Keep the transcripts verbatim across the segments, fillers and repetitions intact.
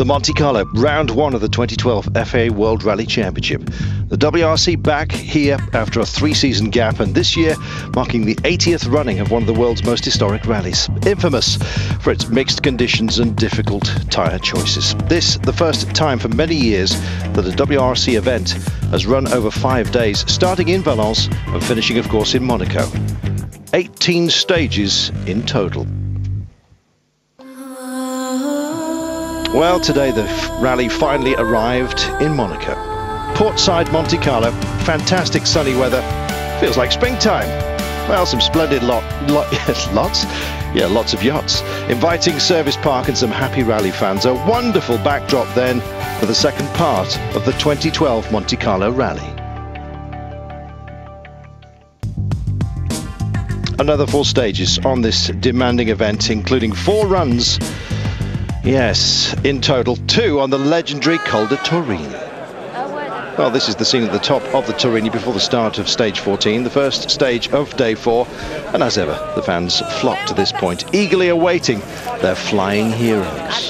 to Monte Carlo, round one of the twenty twelve F A World Rally Championship. The W R C back here after a three-season gap, and this year marking the eightieth running of one of the world's most historic rallies, infamous for its mixed conditions and difficult tyre choices. This, the first time for many years that a W R C event has run over five days, starting in Valence and finishing, of course, in Monaco. eighteen stages in total. Well, today the rally finally arrived in Monaco. Portside Monte Carlo, fantastic sunny weather, feels like springtime. Well, some splendid lot, lot lots, yeah, lots of yachts, inviting service park and some happy rally fans. A wonderful backdrop then for the second part of the twenty twelve Monte Carlo rally. Another four stages on this demanding event, including four runs. Yes, in total, two on the legendary Col de Torini. Well, this is the scene at the top of the Torini before the start of stage fourteen, the first stage of day four. And as ever, the fans flock to this point, eagerly awaiting their flying heroes.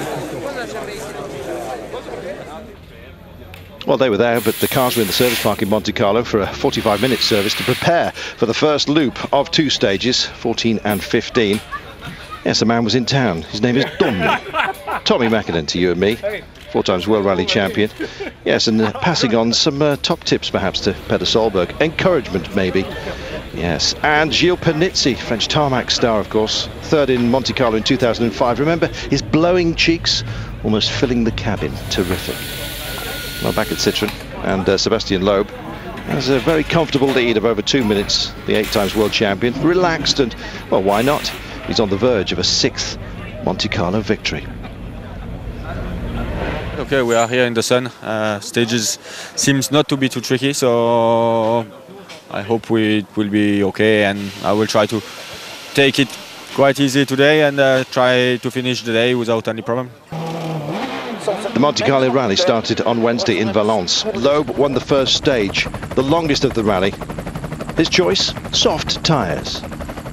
Well, they were there, but the cars were in the service park in Monte Carlo for a forty-five minute service to prepare for the first loop of two stages, fourteen and fifteen. Yes, a man was in town. His name is Tommy. Tommy Mäkinen to you and me, four times World Rally champion. Yes, and uh, passing on some uh, top tips perhaps to Peder Solberg. Encouragement, maybe. Yes, and Gilles Panizzi, French tarmac star, of course. Third in Monte Carlo in two thousand five. Remember his blowing cheeks, almost filling the cabin. Terrific. Well, back at Citroën, and uh, Sébastien Loeb has a very comfortable lead of over two minutes. The eight times world champion, relaxed, and, well, why not? He's on the verge of a sixth Monte Carlo victory. Okay, we are here in the sun. Uh, stages seems not to be too tricky, so I hope we it will be okay, and I will try to take it quite easy today and uh, try to finish the day without any problem. The Monte Carlo rally started on Wednesday in Valence. Loeb won the first stage, the longest of the rally. His choice, soft tyres.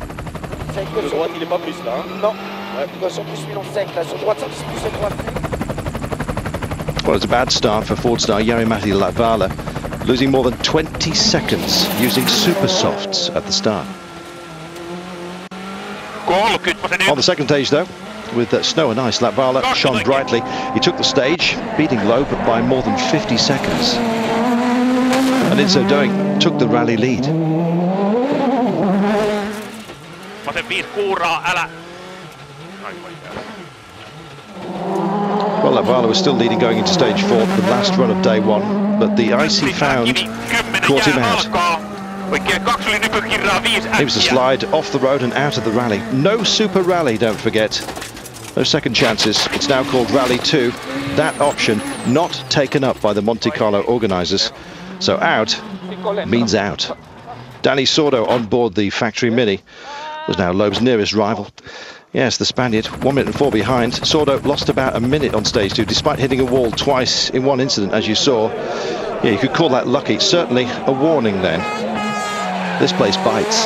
Well, it's a bad start for Ford star Jari-Matti Latvala, losing more than twenty seconds using super softs at the start. On the second stage, though, with uh, snow and ice, Latvala shone brightly. He took the stage, beating Loeb by more than fifty seconds. And in so doing, took the rally lead. Well, Latvala was still leading going into stage four, the last run of day one, but the icy found caught him out. He was a slide off the road and out of the rally. No super rally, don't forget. No second chances. It's now called Rally two. That option not taken up by the Monte Carlo organisers. So out means out. Dani Sordo on board the factory Mini was now Loeb's nearest rival. Yes, the Spaniard, one minute and four behind. Sordo lost about a minute on stage two, despite hitting a wall twice in one incident, as you saw. Yeah, you could call that lucky. Certainly a warning then. This place bites.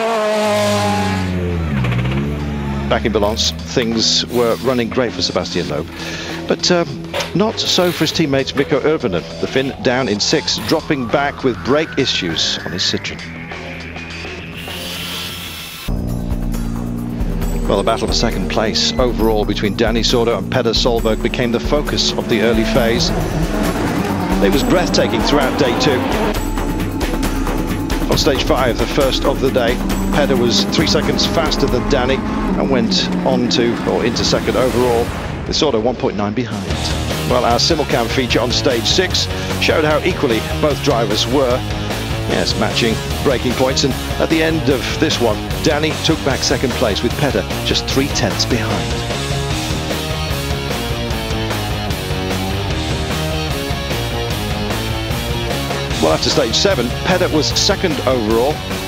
Back in Valence, things were running great for Sébastien Loeb, but um, not so for his teammate Mikko Hirvonen. The Finn down in six, dropping back with brake issues on his Citroën. Well, the battle for second place overall between Dani Sordo and Peder Solberg became the focus of the early phase. It was breathtaking throughout day two. On stage five, the first of the day, Peder was three seconds faster than Dani and went on to, or into second overall, with Sordo one point nine behind. Well, our simulcam feature on stage six showed how equally both drivers were. Yes, matching braking points, and at the end of this one, Dani took back second place with Peder just three tenths behind. Well, after stage seven, Peder was second overall.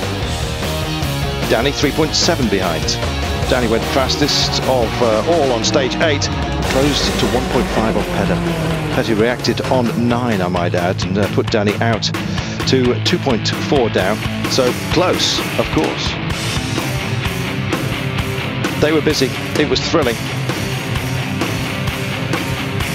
Dani three point seven behind. Dani went fastest of uh, all on stage eight, closed to one point five off Peder. Peder reacted on nine, I might add, and uh, put Dani out to two point four down. So close, of course. They were busy. It was thrilling.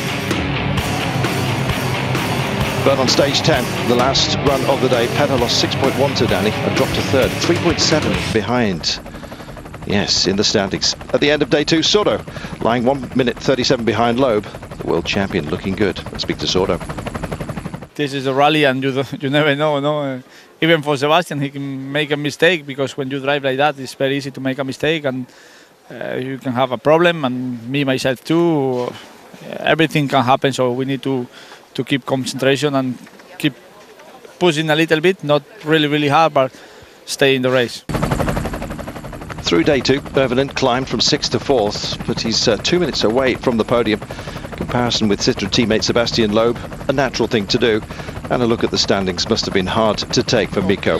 But on stage ten, the last run of the day, Petter lost six point one to Danny and dropped to third, three point seven behind. Yes, in the standings. At the end of day two, Sordo lying one minute thirty-seven behind Loeb, the world champion, looking good. Let's speak to Sordo. This is a rally, and you you never know, no. Uh, even for Sebastian, he can make a mistake, because when you drive like that, it's very easy to make a mistake, and uh, you can have a problem. And me myself too. Uh, everything can happen, so we need to to keep concentration and keep pushing a little bit, not really really hard, but stay in the race. Through day two, Irvinen climbed from sixth to fourth, but he's uh, two minutes away from the podium. Comparison with Citroën teammate Sebastian Loeb, a natural thing to do, and a look at the standings must have been hard to take for Mikko.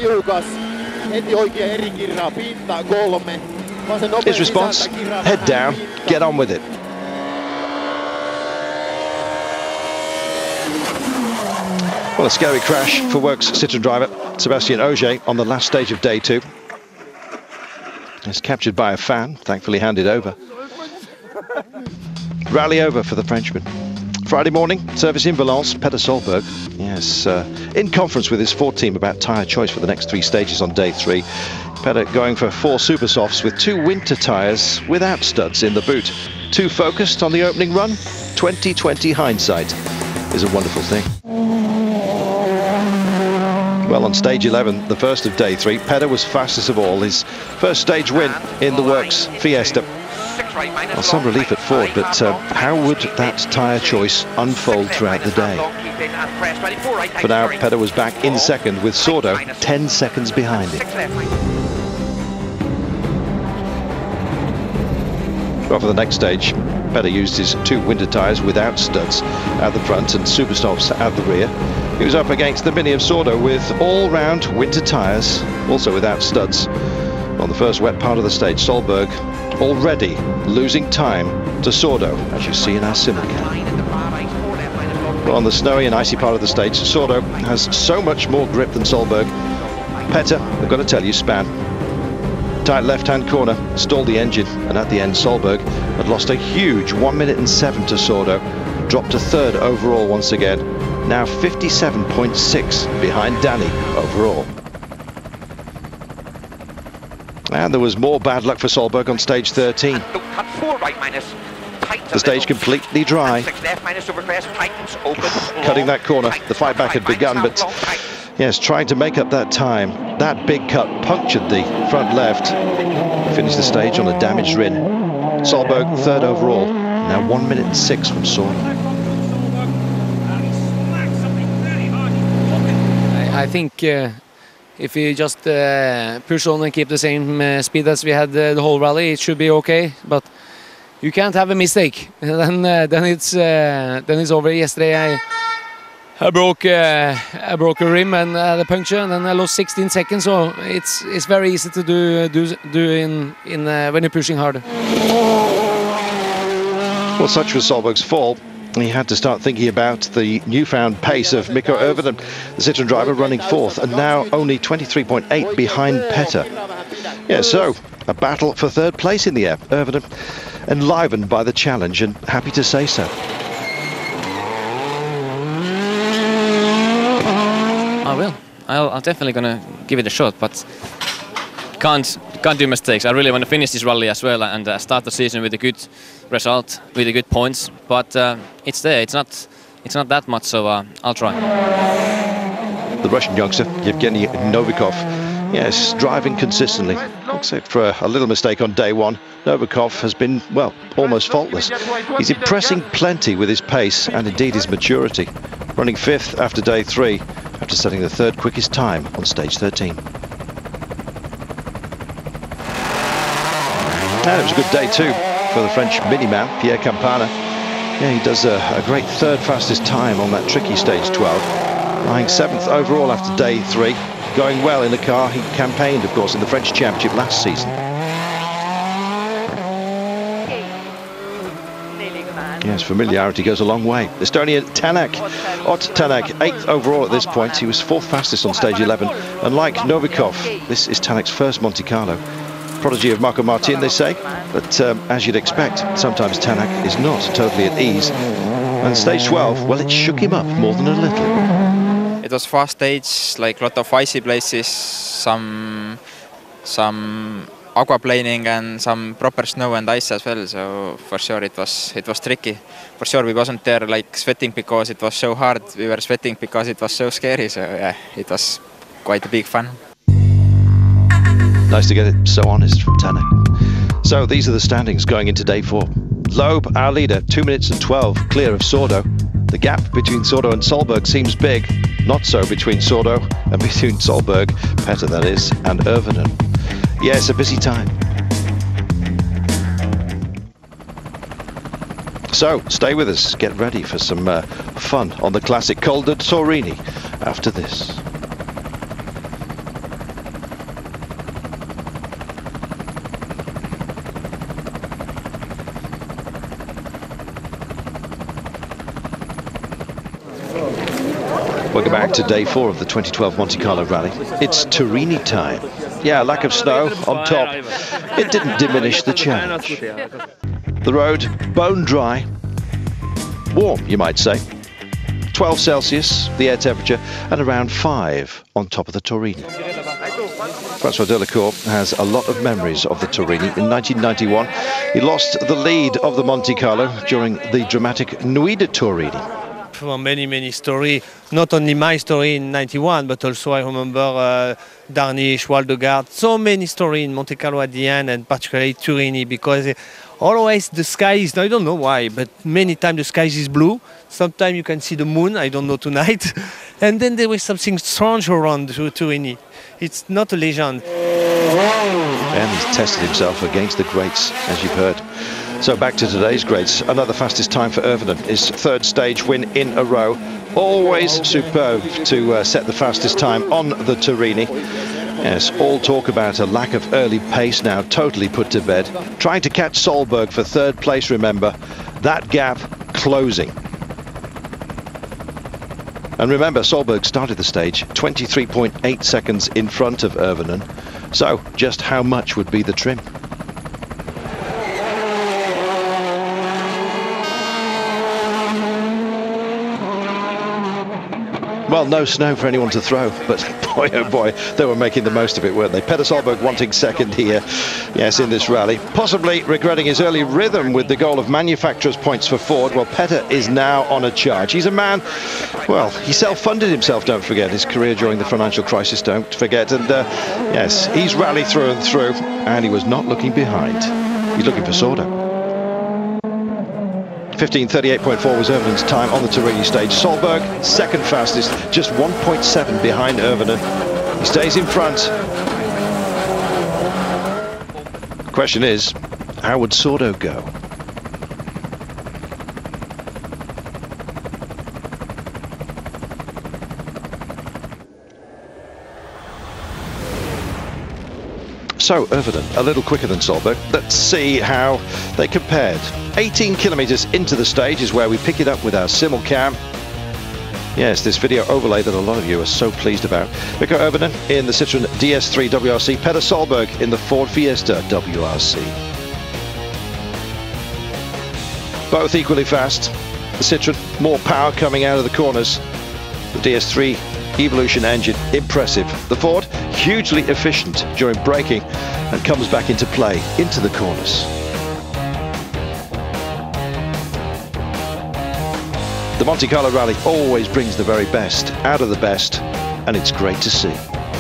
His response, head down, get on with it. Well, a scary crash for Works Citroën driver Sébastien Ogier on the last stage of day two. It's captured by a fan, thankfully handed over. Rally over for the Frenchman. Friday morning, service in Valence, Petter Solberg. Yes, uh, in conference with his Ford team about tyre choice for the next three stages on day three. Petter going for four super softs with two winter tyres without studs in the boot. Too focused on the opening run? twenty twenty hindsight is a wonderful thing. Well, on stage eleven, the first of day three, Petter was fastest of all. His first stage win in the Works Fiesta. Well, some relief at Ford, but uh, how would that tyre choice unfold throughout the day? For now, Petter was back in second with Sordo ten seconds behind him. Well, for the next stage, Petter used his two winter tyres without studs at the front and super softs at the rear. He was up against the Mini of Sordo with all-round winter tyres, also without studs. On the first wet part of the stage, Solberg already losing time to Sordo, as you see in our simulcam. Well, on the snowy and icy part of the stage, Sordo has so much more grip than Solberg. Petter, I've got to tell you, span. Tight left-hand corner, stalled the engine, and at the end, Solberg had lost a huge one minute and seven to Sordo, dropped to third overall once again, now fifty-seven point six behind Danny overall. And there was more bad luck for Solberg on stage thirteen. The stage completely dry. Cutting that corner, the fight back had begun, but yes, trying to make up that time. That big cut punctured the front left. Finished the stage on a damaged rim. Solberg third overall, now one minute and six from Sordo. I think uh, if we just uh, push on and keep the same uh, speed as we had uh, the whole rally, it should be okay. But you can't have a mistake. then uh, then it's uh, then it's over. Yesterday I I broke uh, I broke a rim and uh, the puncture, and then I lost sixteen seconds. So it's it's very easy to do do do in in uh, when you're pushing hard. Well, such was Solberg's fall. He had to start thinking about the newfound pace of Mikko Irvinen, the Citroën driver, running fourth, and now only twenty-three point eight behind Petter. Yeah, so a battle for third place in the air. Irvinen enlivened by the challenge and happy to say so. I will. I'll, I'm definitely gonna give it a shot, but can't can't do mistakes. I really want to finish this rally as well and uh, start the season with a good result, with the good points. But uh, it's there. It's not. It's not that much. So uh, I'll try. The Russian youngster Yevgeny Novikov, yes, driving consistently, except for a, a little mistake on day one. Novikov has been, well, almost faultless. He's impressing plenty with his pace and indeed his maturity. Running fifth after day three, after setting the third quickest time on stage thirteen. And it was a good day too for the French mini-man, Pierre Campana. Yeah, he does a, a great third fastest time on that tricky stage twelve. Lying seventh overall after day three. Going well in the car he campaigned, of course, in the French Championship last season. Yes, familiarity goes a long way. Estonian Tanak, Ott Tanak, eighth overall at this point. He was fourth fastest on stage eleven. And like Novikov, this is Tanak's first Monte Carlo. Prodigy of Marco Martin, they say, but um, as you'd expect, sometimes Tanak is not totally at ease. And stage twelve, well, it shook him up more than a little. it was fast stage, like a lot of icy places, some some aquaplaning and some proper snow and ice as well. So for sure it was it was tricky. For sure we wasn't there like sweating because it was so hard. We were sweating because it was so scary. So yeah, it was quite a big fun. Nice to get it so honest from Tanner. So these are the standings going into day four. Loeb, our leader, two minutes and twelve, clear of Sordo. The gap between Sordo and Solberg seems big. Not so between Sordo and between Solberg, Petter that is, and Irvinen. Yeah, it's a busy time. So stay with us, get ready for some uh, fun on the classic Col de Torini after this. Welcome back to day four of the twenty twelve Monte Carlo Rally. It's Torini time. Yeah, lack of snow on top. It didn't diminish the challenge. The road, bone dry. Warm, you might say. twelve Celsius, the air temperature, and around five on top of the Torini. François Delacour has a lot of memories of the Torini. In nineteen ninety-one, he lost the lead of the Monte Carlo during the dramatic Nuit de Torini. Many, many stories, not only my story in ninety-one, but also I remember uh, Darniche, Waldegard, so many stories in Monte Carlo at the end, and particularly Torini, because always the sky is, I don't know why, but many times the sky is blue. Sometimes you can see the moon, I don't know tonight. And then there was something strange around Torini. It's not a legend. And he's tested himself against the greats, as you've heard. So back to today's greats. Another fastest time for Irvinen. His third stage win in a row. Always superb to uh, set the fastest time on the Torini. Yes, all talk about a lack of early pace now totally put to bed. Trying to catch Solberg for third place, remember. That gap closing. And remember, Solberg started the stage twenty-three point eight seconds in front of Irvinen. So just how much would be the trim? Well, no snow for anyone to throw, but boy, oh boy, they were making the most of it, weren't they? Petter Solberg wanting second here, yes, in this rally. Possibly regretting his early rhythm with the goal of manufacturer's points for Ford. Well, Petter is now on a charge. He's a man, well, he self-funded himself, don't forget, his career during the financial crisis, don't forget. And uh, yes, he's rallied through and through, and he was not looking behind. He's looking for Sordo. fifteen thirty-eight point four was Irvinen's time on the Torini stage. Solberg, second fastest, just one point seven behind Irvinen. He stays in front. Question is, how would Sordo go? So, Irvinen, a little quicker than Solberg. Let's see how they compared. eighteen kilometres into the stage is where we pick it up with our simulcam. Yes, this video overlay that a lot of you are so pleased about. Mikko Irvinen in the Citroen D S three W R C, Petter Solberg in the Ford Fiesta W R C. Both equally fast. The Citroen, more power coming out of the corners. The D S three Evolution engine, impressive. The Ford, hugely efficient during braking and comes back into play, into the corners. The Monte Carlo Rally always brings the very best out of the best, and it's great to see.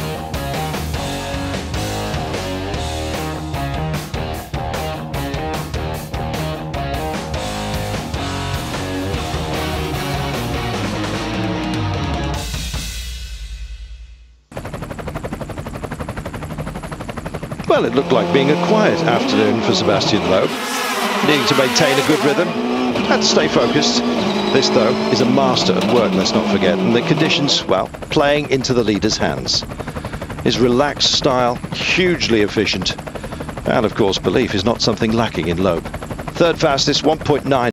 Well, it looked like being a quiet afternoon for Sebastian Loeb. Needing to maintain a good rhythm, had to stay focused. This, though, is a master at work, let's not forget, and the conditions, well, playing into the leader's hands. His relaxed style, hugely efficient, and of course, belief is not something lacking in Loeb. Third fastest, one point nine.